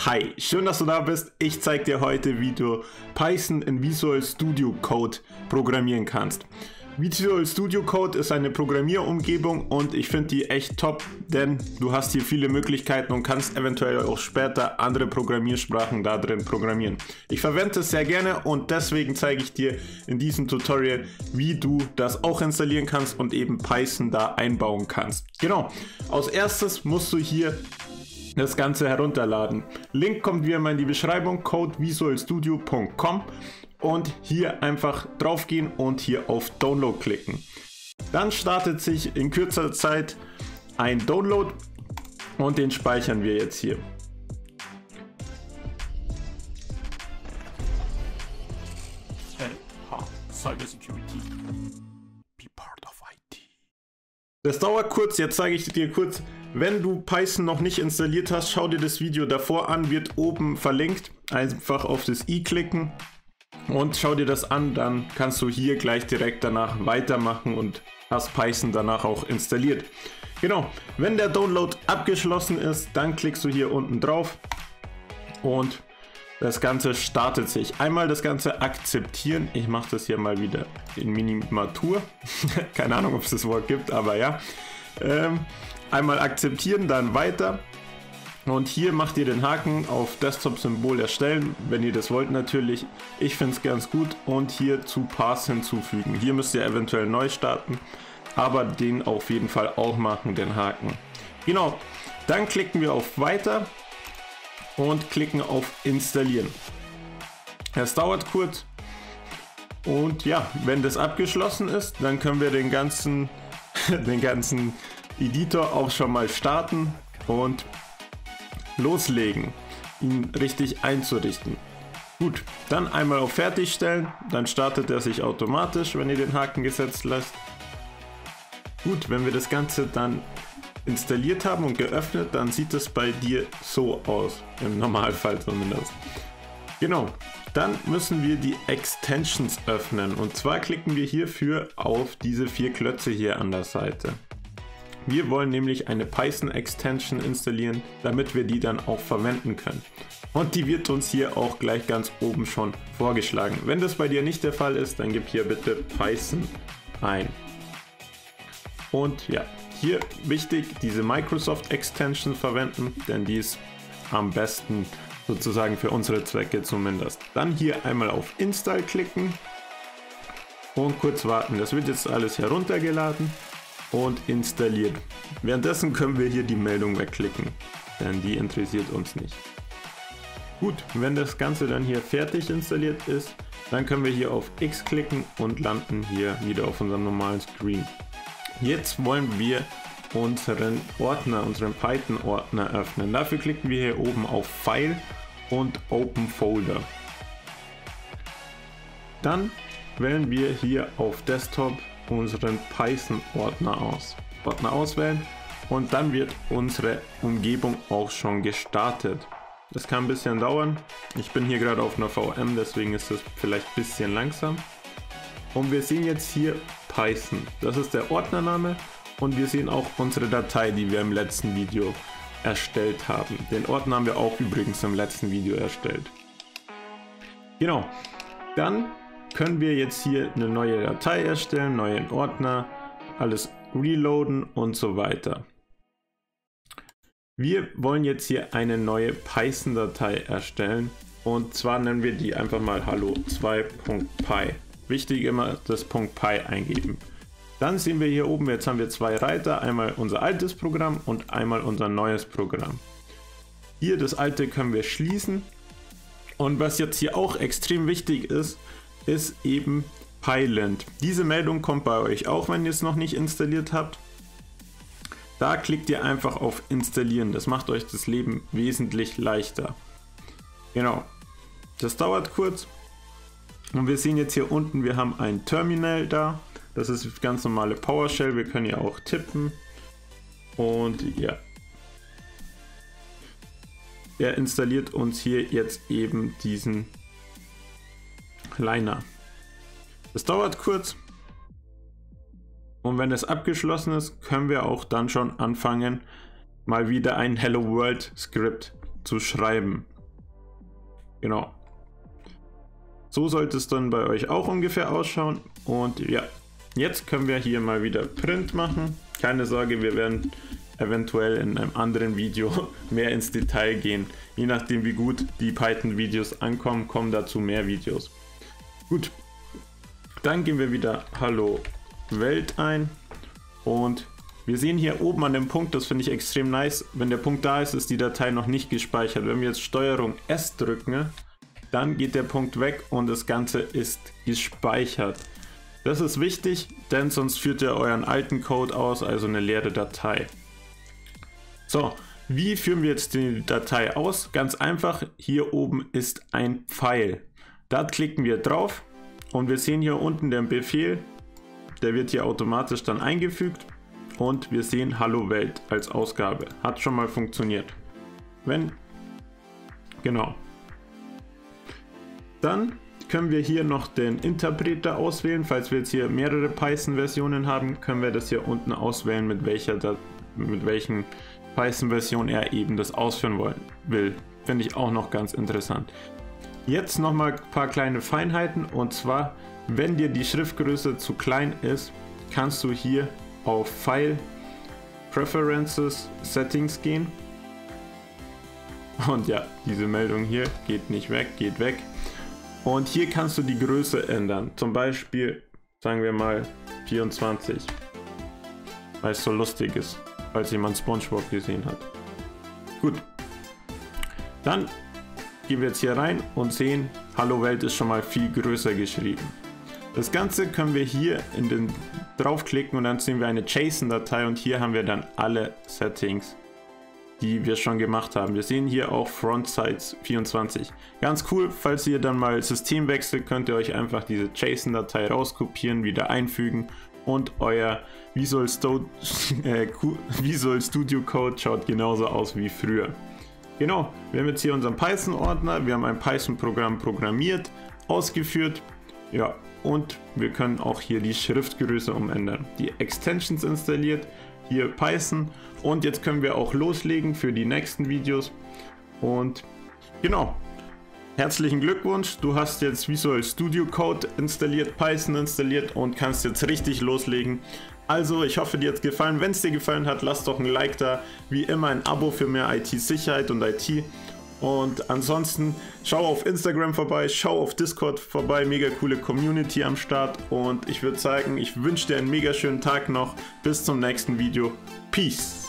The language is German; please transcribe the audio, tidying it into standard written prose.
Hi, schön, dass du da bist. Ich zeige dir heute, wie du Python in Visual Studio Code programmieren kannst. Visual Studio Code ist eine Programmierumgebung und ich finde die echt top, denn du hast hier viele Möglichkeiten und kannst eventuell auch später andere Programmiersprachen da drin programmieren. Ich verwende es sehr gerne und deswegen zeige ich dir in diesem Tutorial, wie du das auch installieren kannst und eben Python da einbauen kannst. Genau, als erstes musst du hier das Ganze herunterladen. Link kommt wie immer in die Beschreibung, codevisualstudio.com, und hier einfach drauf gehen und hier auf Download klicken. Dann startet sich in kürzer Zeit ein Download und den speichern wir jetzt hier. Cybersecurity. Be part of IT. Das dauert kurz, jetzt zeige ich dir kurz. Wenn du Python noch nicht installiert hast, schau dir das Video davor an, wird oben verlinkt. Einfach auf das i klicken und schau dir das an, dann kannst du hier gleich direkt danach weitermachen und hast Python danach auch installiert. Genau, wenn der Download abgeschlossen ist, dann klickst du hier unten drauf und das Ganze startet sich. Einmal das Ganze akzeptieren. Ich mache das hier mal wieder in Minimatur. Keine Ahnung, ob es das Wort gibt, aber ja. Einmal akzeptieren, dann weiter. Und hier macht ihr den Haken auf Desktop-Symbol erstellen, wenn ihr das wollt natürlich. Ich finde es ganz gut. Und hier zu Pass hinzufügen. Hier müsst ihr eventuell neu starten, aber den auf jeden Fall auch machen, den Haken. Genau, dann klicken wir auf Weiter und klicken auf Installieren. Es dauert kurz. Und ja, wenn das abgeschlossen ist, dann können wir den ganzen Editor auch schon mal starten und loslegen, ihn richtig einzurichten. Gut, dann einmal auf Fertigstellen, dann startet er sich automatisch, wenn ihr den Haken gesetzt lasst. Gut, wenn wir das Ganze dann installiert haben und geöffnet, dann sieht es bei dir so aus, im Normalfall zumindest. Genau, dann müssen wir die Extensions öffnen und zwar klicken wir hierfür auf diese 4 Klötze hier an der Seite. Wir wollen nämlich eine Python Extension installieren, damit wir die dann auch verwenden können. Und die wird uns hier auch gleich ganz oben schon vorgeschlagen. Wenn das bei dir nicht der Fall ist, dann gib hier bitte Python ein. Und ja, hier wichtig, diese Microsoft Extension verwenden, denn die ist am besten sozusagen für unsere Zwecke zumindest. Dann hier einmal auf Install klicken und kurz warten. Das wird jetzt alles heruntergeladen und installiert. Währenddessen können wir hier die Meldung wegklicken, denn die interessiert uns nicht. Gut, wenn das Ganze dann hier fertig installiert ist, dann können wir hier auf X klicken und landen hier wieder auf unserem normalen Screen. Jetzt wollen wir unseren Ordner, unseren Python-Ordner öffnen. Dafür klicken wir hier oben auf File und Open Folder. Dann wählen wir hier auf Desktop unseren Python-Ordner auswählen und dann wird unsere Umgebung auch schon gestartet. Das kann ein bisschen dauern. Ich bin hier gerade auf einer VM, deswegen ist das vielleicht ein bisschen langsam. Und wir sehen jetzt hier Python. Das ist der Ordnername und wir sehen auch unsere Datei, die wir im letzten Video erstellt haben. Den Ordner haben wir auch übrigens im letzten Video erstellt. Genau, dann können wir jetzt hier eine neue Datei erstellen, neuen Ordner, alles reloaden und so weiter. Wir wollen jetzt hier eine neue Python-Datei erstellen und zwar nennen wir die einfach mal hallo2.py. Wichtig immer das .py eingeben. Dann sehen wir hier oben, jetzt haben wir 2 Reiter, einmal unser altes Programm und einmal unser neues Programm. Hier das alte können wir schließen und was jetzt hier auch extrem wichtig ist, ist eben Pylint. Diese Meldung kommt bei euch auch, wenn ihr es noch nicht installiert habt. Da klickt ihr einfach auf Installieren. Das macht euch das Leben wesentlich leichter. Genau. Das dauert kurz. Und wir sehen jetzt hier unten, wir haben ein Terminal da. Das ist ganz normale PowerShell. Wir können ja auch tippen. Und ja. Er installiert uns hier jetzt eben diesen Liner. Das dauert kurz. Und wenn es abgeschlossen ist, können wir auch dann schon anfangen, mal wieder ein Hello World Skript zu schreiben. Genau. So sollte es dann bei euch auch ungefähr ausschauen. Und ja, jetzt können wir hier mal wieder Print machen. Keine Sorge, wir werden eventuell in einem anderen Video mehr ins Detail gehen. Je nachdem wie gut die Python-Videos ankommen, kommen dazu mehr Videos. Gut, dann gehen wir wieder Hallo Welt ein und wir sehen hier oben an dem Punkt, das finde ich extrem nice, wenn der Punkt da ist, ist die Datei noch nicht gespeichert. Wenn wir jetzt STRG S drücken, dann geht der Punkt weg und das Ganze ist gespeichert. Das ist wichtig, denn sonst führt ihr euren alten Code aus, also eine leere Datei. So, wie führen wir jetzt die Datei aus? Ganz einfach, hier oben ist ein Pfeil. Da klicken wir drauf und wir sehen hier unten den Befehl, der wird hier automatisch dann eingefügt und wir sehen Hallo Welt als Ausgabe. Hat schon mal funktioniert. Genau. Dann können wir hier noch den Interpreter auswählen. Falls wir jetzt hier mehrere Python-Versionen haben, können wir das hier unten auswählen, mit welchen Python-Version er eben das ausführen will. Finde ich auch noch ganz interessant. Jetzt nochmal ein paar kleine Feinheiten, und zwar, wenn dir die Schriftgröße zu klein ist, kannst du hier auf File, Preferences, Settings gehen. Und ja, diese Meldung hier geht nicht weg, geht weg. Und hier kannst du die Größe ändern. Zum Beispiel, sagen wir mal 24, weil es so lustig ist, falls jemand SpongeBob gesehen hat. Gut, dann gehen wir jetzt hier rein und sehen, Hallo Welt ist schon mal viel größer geschrieben. Das Ganze können wir hier in den draufklicken und dann sehen wir eine JSON-Datei und hier haben wir dann alle Settings, die wir schon gemacht haben. Wir sehen hier auch Frontsize 24. Ganz cool, falls ihr dann mal System wechselt, könnt ihr euch einfach diese JSON-Datei rauskopieren, wieder einfügen und euer Visual Studio Code schaut genauso aus wie früher. Genau, wir haben jetzt hier unseren Python-Ordner, wir haben ein Python-Programm programmiert, ausgeführt, ja, und wir können auch hier die Schriftgröße umändern. Die Extensions installiert, hier Python, und jetzt können wir auch loslegen für die nächsten Videos. Und genau, herzlichen Glückwunsch, du hast jetzt Visual Studio Code installiert, Python installiert und kannst jetzt richtig loslegen. Also, ich hoffe, dir hat es gefallen. Wenn es dir gefallen hat, lass doch ein Like da. Wie immer ein Abo für mehr IT-Sicherheit und IT. Und ansonsten schau auf Instagram vorbei, schau auf Discord vorbei. Mega coole Community am Start. Und ich würde sagen, ich wünsche dir einen mega schönen Tag noch. Bis zum nächsten Video. Peace.